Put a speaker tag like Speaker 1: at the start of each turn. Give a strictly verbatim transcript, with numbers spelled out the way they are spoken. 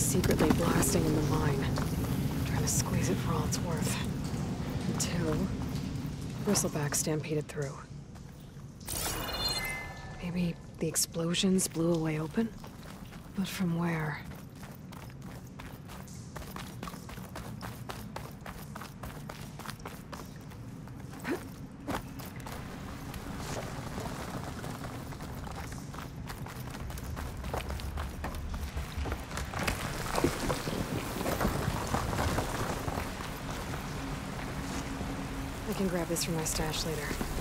Speaker 1: secretly blasting in the mine, trying to squeeze it for all it's worth. Until Bristlebacks stampeded through. Maybe the explosions blew a way open? But from where? I can grab this from my stash later.